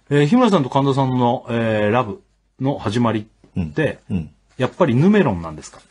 日村さんと神田さんの、ラブの始まりって、やっぱりヌメロンなんですか？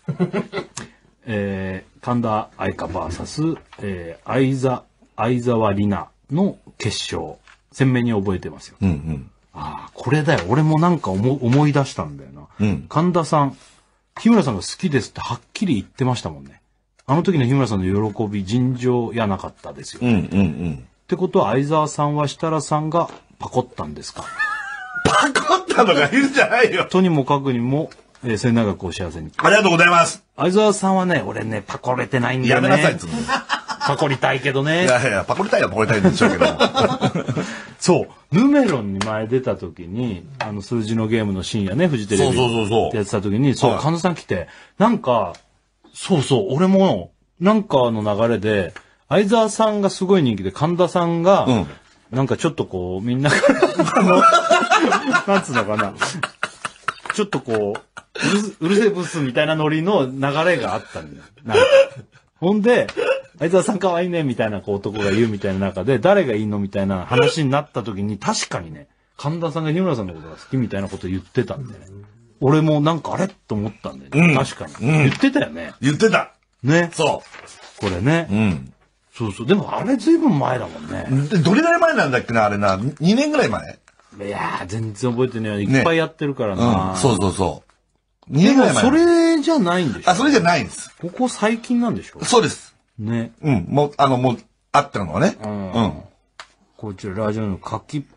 神田愛花 VS、相沢里奈の決勝、鮮明に覚えてますよ。ああ、これだよ。俺もなんか思い出したんだよな。神田さん、日村さんが好きですってはっきり言ってましたもんね。あの時の日村さんの喜び、尋常やなかったですよ。ってことは、相沢さんは設楽さんがパコったんですか？ パコったのが言うんじゃないよ。 とにもかくにも、末永くお幸せに。 ありがとうございます。 相沢さんはね、俺ね、パコれてないんだよね。 やめなさいっつうの。 パコりたいけどね。 いやいや、パコりたいはパコりたいんでしょうけど。 そう。ヌメロンに前出た時に、数字のゲームの深夜ね、フジテレビでやってた時に、そう、神田さん来て、なんか、そうそう、俺も、なんかの流れで、相沢さんがすごい人気で、神田さんが、なんかちょっとこう、みんなからなんつうのかな。ちょっとこう、うるせえブスみたいなノリの流れがあったんだよ。なんかほんで、相沢さん可愛いね、みたいな男が言うみたいな中で、誰がいいのみたいな話になった時に、確かにね、神田さんが日村さんのことが好きみたいなこと言ってたんでね。俺もなんかあれと思ったんだよね。確かに。言ってたよね。 言ってた。 ね。 そう。 これね。そうそう。でもあれずいぶん前だもんね。 どれぐらい前なんだっけな、あれな。2年ぐらい前。 いやー、全然覚えてねえ。いっぱいやってるからな。 そうそうそう。 2年ぐらい前。でもそれじゃないんでしょ？ あ、それじゃないんです。 ここ最近なんでしょ？ そうです。 ね。 もう、あったのはね。 こちら、ラジオのカキ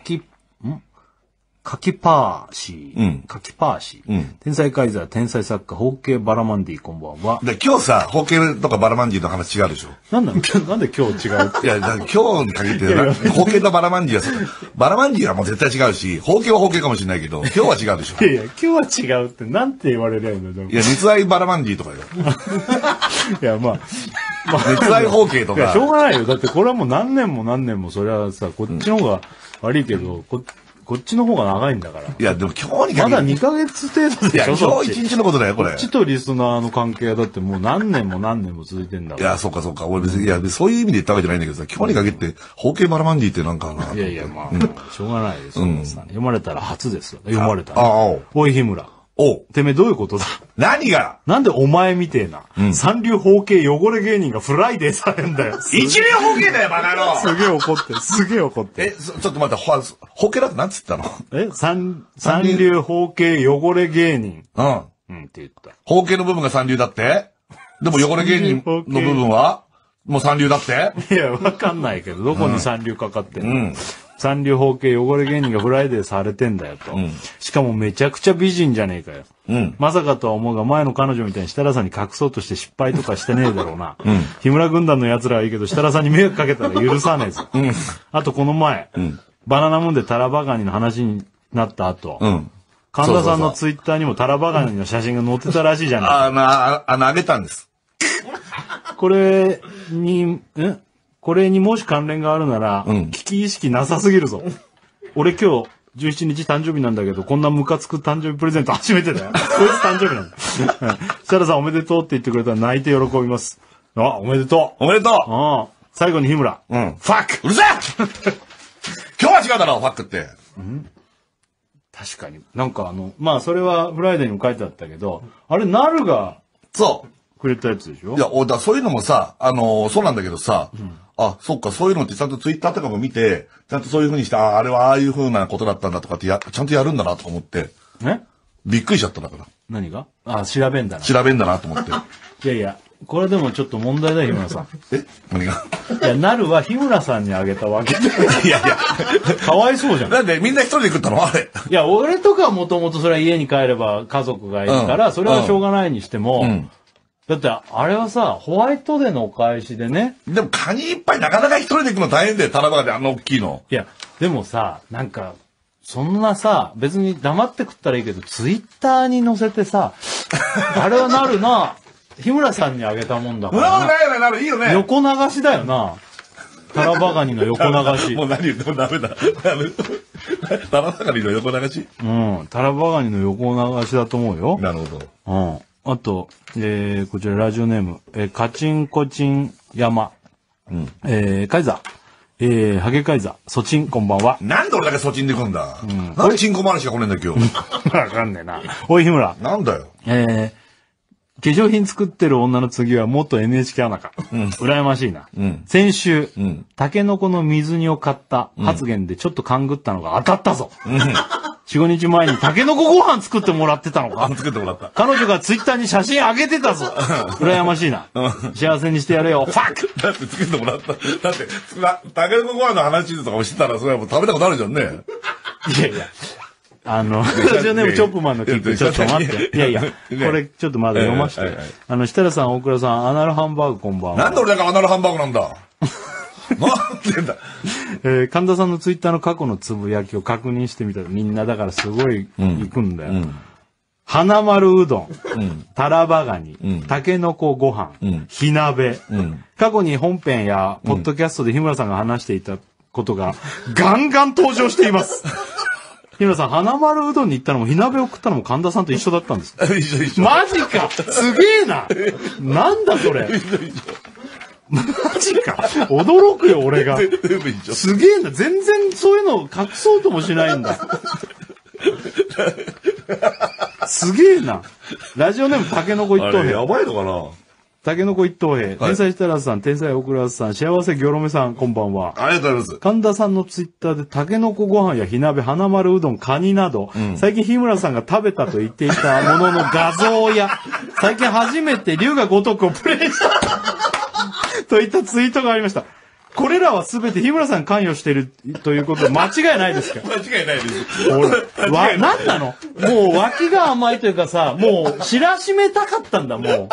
パーシー。天才カイザー、天才作家、ホーケーバラマンディ、こんばんは。 で、今日さ、ホーケーとかバラマンディの話違うでしょ？ なんで今日違うって。 いや、今日に限って、ホーケーとバラマンディはさ、バラマンディはもう絶対違うし、ホーケーはホーケーかもしれないけど、今日は違うでしょ？ いや、今日は違うって、なんて言われりゃいいの？ いや、熱愛バラマンディとかよ。 いや、まあ。 熱愛ホーケーとか。 いや、しょうがないよ。だってこれはもう何年も、それはさ、こっちの方が悪いけど、こっちの方が長いんだから。 いや、でも今日に限って。 まだ2ヶ月程度でしょ？ いや、今日1日のことだよ、これ。 こっちとリスナーの関係はだってもう何年も続いてんだから。 いや、そうか。俺別に、いや、そういう意味で言ったわけじゃないんだけどさ、今日に限って、ホーケーバラマンディってなんかな。 いや、まあ、しょうがないです。読まれたら初ですよ。読まれたね。おい、日村。てめえどういうことだ？ 何が？ なんでお前みてえな、三流包茎汚れ芸人がフライデーされんだよ。 一流包茎だよ、バカ野郎！ すげえ怒って。 ちょっと待って、包茎だってなんつったの？ 三流包茎汚れ芸人。って言った。 包茎の部分が三流だって？でも汚れ芸人の部分はもう三流だって？ いや、わかんないけど、どこに三流かかってんの？三流包茎汚れ芸人がフライデーされてんだよと。しかもめちゃくちゃ美人じゃねえかよ。まさかとは思うが、前の彼女みたいに設楽さんに隠そうとして失敗とかしてねえだろうな。日村軍団の奴らはいいけど、設楽さんに迷惑かけたら許さねえぞ。あとこの前、バナナムーンでタラバガニの話になった後、神田さんのツイッターにもタラバガニの写真が載ってたらしいじゃないか。 あげたんです。 これにもし関連があるなら、危機意識なさすぎるぞ。俺今日、17日誕生日なんだけど、こんなムカつく誕生日プレゼント初めてだよ。こいつ誕生日なんだ。設楽さんおめでとうって言ってくれたら泣いて喜びます。おめでとう。 おめでとう。 最後に日村。 ファックうるせえ今日は違うだろ、ファックって。 確かに。なんかまあそれはフライデーにも書いてあったけど、あれ、ナルが、くれたやつでしょ？ いや、そういうのもさ、そうなんだけどさ、そっか、そういうのってちゃんとツイッターとかも見て、ちゃんとそういう風にして、あれはああいう風なことだったんだとかってちゃんとやるんだなと思って。びっくりしちゃったんだから。 何が？調べんだな。 調べんだなと思って。 いや、これでもちょっと問題だよ、日村さん。 何が？ いや、ナルは日村さんにあげたわけで。 いや。 かわいそうじゃん。 なんでみんな一人で食ったのあれ。 いや、俺とかはもともとそれは家に帰れば家族がいるから、それはしょうがないにしても、だって、あれはさ、ホワイトデーのお返しでね。 でも、カニいっぱいなかなか一人で行くの大変だよ、タラバガであんな大きいの。 いや、でもさ、なんか、そんなさ、別に黙って食ったらいいけど、ツイッターに載せてさ、あれはなるな、日村さんにあげたもんだからな。 なる、いいよね。 横流しだよな。タラバガニの横流し。 もう何言ってもダメだ。タラバガニの横流し？ タラバガニの横流しだと思うよ。 なるほど。 あと、こちらラジオネーム、カチンコチン山。カイザー。 ハゲカイザー、ソチン、こんばんは。 なんで俺だけソチンで来んだ。なんでチンコ話が来ねえんだ今日。 わかんねえな。おい、日村。 なんだよ。 化粧品作ってる女の次は元 NHK アナか。羨ましいな。先週、タケノコの水煮を買った発言でちょっと勘ぐったのが当たったぞ。4、5日前にタケノコご飯作ってもらってたのか。 作ってもらった。 彼女がツイッターに写真上げてたぞ。羨ましいな。幸せにしてやれよ。ファックだって作ってもらった。だって、タケノコご飯の話とかもしてたら、それはもう食べたことあるじゃんね。 いやいや。ラジオネームチョップマンのキック、ちょっと待って。いやいや、これちょっとまだ読まして。設楽さん、大倉さん、アナルハンバーグこんばんは。 なんで俺だけアナルハンバーグなんだ。なんでだ。 神田さんのツイッターの過去のつぶやきを確認してみたら、みんなだからすごい行くんだよ。花丸うどん、タラバガニ、タケノコご飯、火鍋。過去に本編やポッドキャストで日村さんが話していたことがガンガン登場しています。日村さん、花丸うどんに行ったのも火鍋を食ったのも神田さんと一緒だったんですか？ 一緒。 マジか！すげえな！なんだそれ！マジか！驚くよ、俺が。すげえな！全然そういうのを隠そうともしないんだ。すげえな。ラジオネームタケノコ一等兵。 やばいのかな？ タケノコ一等兵。天才設楽さん、天才オクラさん、幸せギョロメさん、こんばんは。 ありがとうございます。 神田さんのツイッターでタケノコご飯や火鍋、花丸うどん、カニなど、最近日村さんが食べたと言っていたものの画像や、最近初めて龍が如くをプレイしたといったツイートがありました。これらはすべて日村さん関与しているということで間違いないですか？ 間違いないです。 なんなの？もう脇が甘いというかさ、もう知らしめたかったんだ、もう。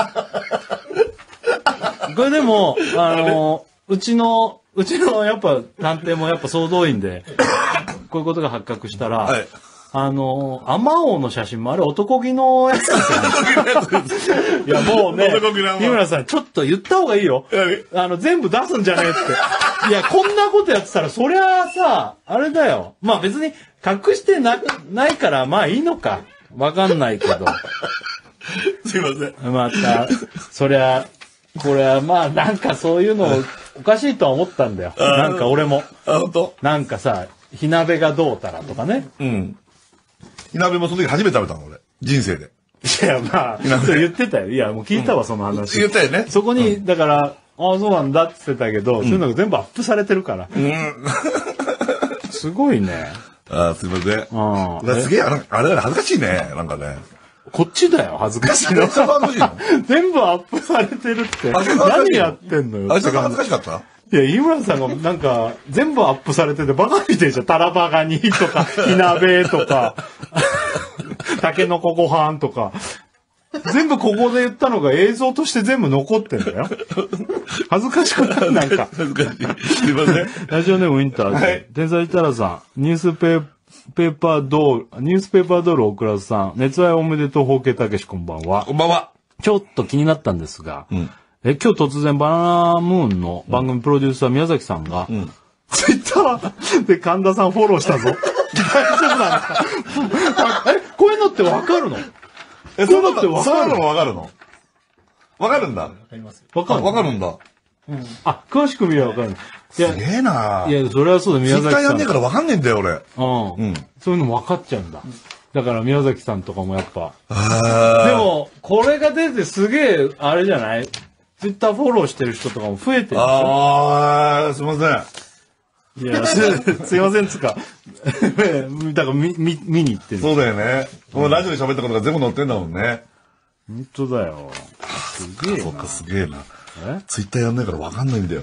これでも、うちのやっぱ探偵もやっぱ総動員で、こういうことが発覚したら、はい、アマオの写真もあれ男気のやつですよね。いやもうね、日村さんちょっと言った方がいいよ。全部出すんじゃねえって。いや、こんなことやってたら、そりゃあさ、あれだよ。まあ別に隠してないから、まあいいのか。わかんないけど。 すいません。 また、そりゃ、これはまあなんかそういうのおかしいとは思ったんだよ。なんか俺も。 本当？ なんかさ、火鍋がどうたらとかね。 うん。火鍋もその時初めて食べたの俺。人生で。 いやまあ、言ってたよ。いやもう聞いたわ、その話。 言ったよね。 そこに、だから、ああ、そうなんだって言ってたけど、そういうのが全部アップされてるから。すごいね。 ああ、すいません。すげえ、あれだね、恥ずかしいね。なんかね。 こっちだよ、恥ずかしいの。全部アップされてるって。何やってんのよ。 あれ恥ずかしかった？ いや、井村さんがなんか、全部アップされててバカみたいじゃん。タラバガニとか、火鍋とか、タケノコご飯とか。全部ここで言ったのが映像として全部残ってんだよ。恥ずかしくないなんか。 恥ずかしい。すいません。 ラジオネームウィンターズ。はい、天才タラさん、ニュースペーパードールオクラさん、熱愛おめでとう、ホーケーたけしこんばんは。 こんばんは。 ちょっと気になったんですが、今日突然バナナムーンの番組プロデューサー宮崎さんが、ツイッターで神田さんフォローしたぞ。大丈夫なんですか？こういうのってわかるの？ そういうのってわかるの？わかるの？わかるんだ。わかります。 わかるんだ。 あ、詳しく見ればわかる。 すげえな。 いや、それはそうだ、宮崎さん。 ツイッターやんねえからわかんねえんだよ、俺。 そういうのも分かっちゃうんだ。だから宮崎さんとかもやっぱ。でも、これが出てすげえ、あれじゃない？ツイッターフォローしてる人とかも増えてるでしょ？ ああ、すいません。 いや、すいませんつか。だから見に行ってる。 そうだよね。もうラジオで喋ったことが全部載ってんだもんね。 本当だよ。すげえな。 そっか、すげえな。ツイッターやんないからわかんないんだよ。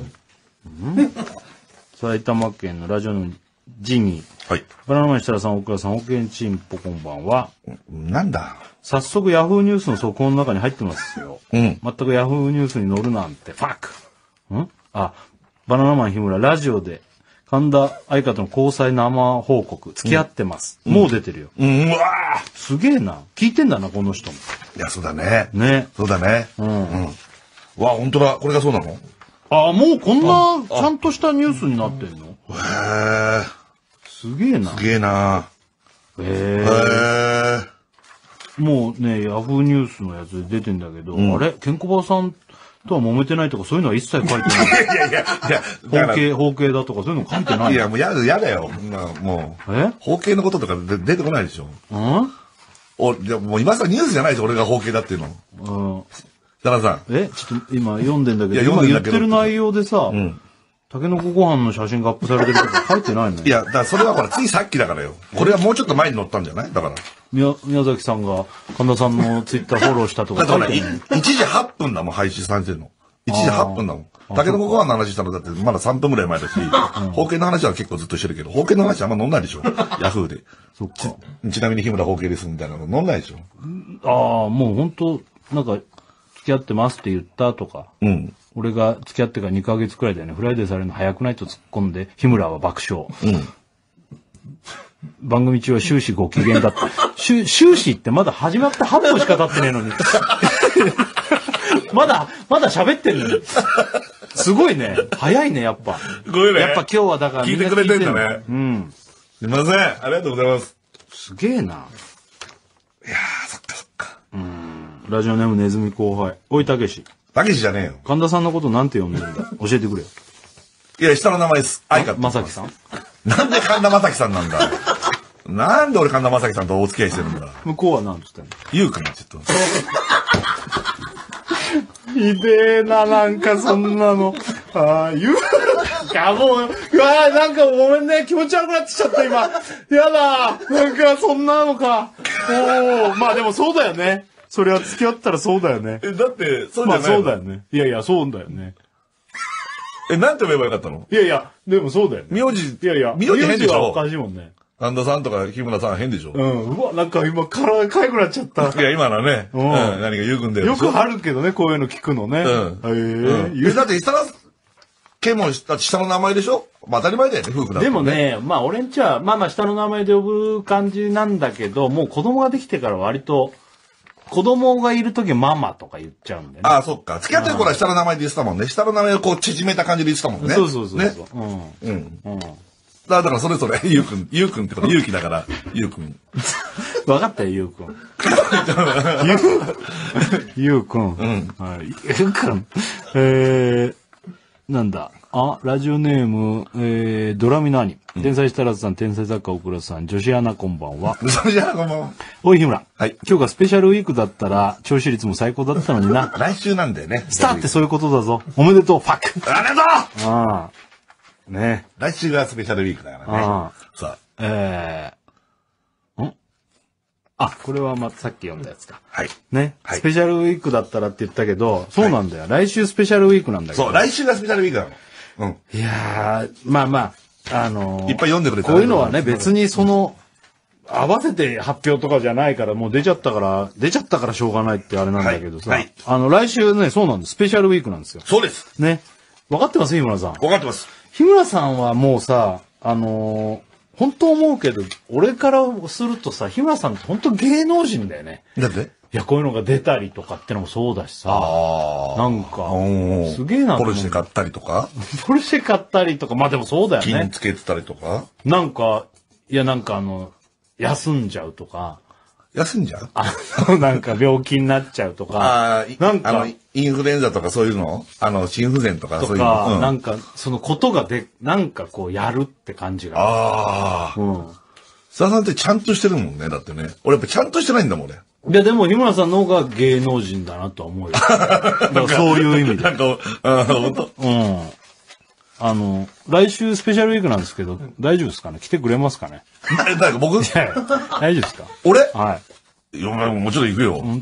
埼玉県のラジオのジミー。 はい。 バナナマン設楽さん、大倉さん、保険チンポこんばんは。 なんだ。 早速ヤフーニュースの速報の中に入ってますよ。全くヤフーニュースに載るなんて、ファック。バナナマン日村、ラジオで、神田愛花との交際生報告、付き合ってます。もう出てるよ。 うわーすげえな。聞いてんだな、この人も。 いや、そうだね。 ね。 そうだね。わ、本当だ。これがそうなの？ もうこんな、ちゃんとしたニュースになってんの？ へえ。 すげえな。 すげえな。 へえ。もうね、ヤフーニュースのやつで出てんだけど、あれケンコバさんとは揉めてないとかそういうのは一切書いてない。 いや、 包茎だとかそういうの書いてない。 いや、もうやだよ。もう。包茎のこととか出てこないでしょ。じゃもう今さニュースじゃないでしょ、俺が包茎だっていうの。田中さん。 ちょっと今読んでんだけど、今言ってる内容でさ、タケノコご飯の写真がアップされてるとか書いてないね。 いや、だからそれはほら、ついさっきだからよ。これはもうちょっと前に載ったんじゃないだから。 宮崎さんが神田さんのツイッターフォローしたとか書いてない。 1時8分だもん、配信されてるの。1時8分だもん。タケノコご飯の話したのだってまだ3分ぐらい前だし、包茎の話は結構ずっとしてるけど、包茎の話あんま飲んないでしょ。ヤフーで。 そっか。 ちなみに日村包茎ですみたいなの飲んないでしょ。 もう本当なんか、付き合ってますって言ったとか。俺が付き合ってから2ヶ月くらいだよね。フライデーされるの早くないと突っ込んで、日村は爆笑。番組中は終始ご機嫌だった。終始ってまだ始まって8分しか経ってねえのに。まだ喋ってんのに。すごいね。早いね、やっぱ。 ごめんね。 やっぱ今日はだから聞いてくれてんだね。すいません。ありがとうございます。 すげえな。いやそっか。 ラジオネームネズミ後輩。おい、たけし。 たけしじゃねえよ。 神田さんのことなんて呼んでるんだ教えてくれよ。 いや、下の名前です。相方。 まさきさんなんで神田まさきさんなんだなんで俺神田まさきさんとお付き合いしてるんだ向こうは何つってんのゆうくんちょっと。 ひでえな、なんかそんなの。ゆう、いやもう、なんかごめんね、気持ち悪くなってきちゃった、今。やだ、なんかそんなのか。まあでもそうだよね。それは付き合ったらそうだよね。 だって、そうじゃないの？ まあそうだよね。いや、そうだよね。 なんて呼べばよかったの？ いや、でもそうだよね。 名字、 いや、 名字変でしょ？ はおかしいもんね。 神田さんとか日村さん変でしょ？ うわ、なんか今体かゆくなっちゃった。 いや、今のはね。何かゆうくんで。 よくあるけどね、こういうの聞くのね。 だって下の名前でしょ？まあ当たり前だよね、夫婦だって。 でもね、まあ俺んちは、まあ下の名前で呼ぶ感じなんだけど、もう子供ができてから割と、子供がいるときママとか言っちゃうんだよね。 そっか。付き合ってる頃は下の名前で言ってたもんね。下の名前をこう縮めた感じで言ってたもんね。 そう。ね。 だからそれぞれ、ゆうくんってこと、ゆうきだから、ゆうくん。 わかったよ、ゆうくん。ゆうくん。ゆうくん。なんだ。ラジオネーム、ドラミの兄。天才設楽さん、天才作家奥倉さん、女子アナこんばんは。 女子アナこんばんは。 おい、日村。 はい。 今日がスペシャルウィークだったら、聴取率も最高だったのにな。 来週なんだよね。 スターってそういうことだぞ。おめでとう、ファック。 ありがとうね。 来週がスペシャルウィークだからね。さあ。これはさっき読んだやつか。 はい。 ね。スペシャルウィークだったらって言ったけど、そうなんだよ。来週スペシャルウィークなんだけど。 そう、来週がスペシャルウィークなの。 いやー、まあ、 いっぱい読んでくれたこういうのはね、別に合わせて発表とかじゃないから、もう出ちゃったからしょうがないってあれなんだけどさ。来週ね、そうなんです。スペシャルウィークなんですよ。 そうです。 ね。分かってます？日村さん。 分かってます。 日村さんはもうさ、本当思うけど、俺からするとさ、日村さんって本当芸能人だよね。 だっていや、こういうのが出たりとかってのもそうだしさ。なんか、すげえな。 ポルシェ買ったりとかポルシェ買ったりとか、まあでもそうだよね。 金つけてたりとかなんか休んじゃうとか。 休んじゃうなんか病気になっちゃうとか。 なんか、インフルエンザとかそういうの心不全とかそういうの。 なんか、そのことがなんかこうやるって感じが。 須田さんってちゃんとしてるもんね、だってね。俺やっぱちゃんとしてないんだもん、俺。 いや、でも、日村さんの方が芸能人だなとは思うよ。だからそういう意味で。 なんか、本当。来週スペシャルウィークなんですけど、大丈夫ですかね？来てくれますかね？ 誰か僕？ 大丈夫ですか？ 俺？ はい。 いや、もちろん行くよ。 本